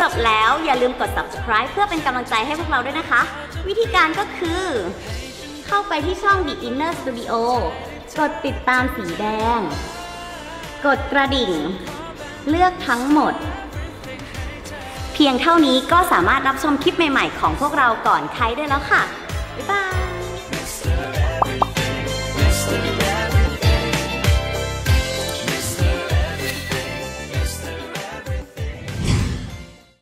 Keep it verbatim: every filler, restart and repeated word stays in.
จบแล้วอย่าลืมกด ซับสไครบ์ เพื่อเป็นกำลังใจให้พวกเราด้วยนะคะวิธีการก็คือเข้าไปที่ช่อง The Inner Studio กดติดตามสีแดงกดกระดิ่งเลือกทั้งหมดเพียงเท่านี้ก็สามารถรับชมคลิปใหม่ๆของพวกเราก่อนใครได้แล้วค่ะบ๊ายบาย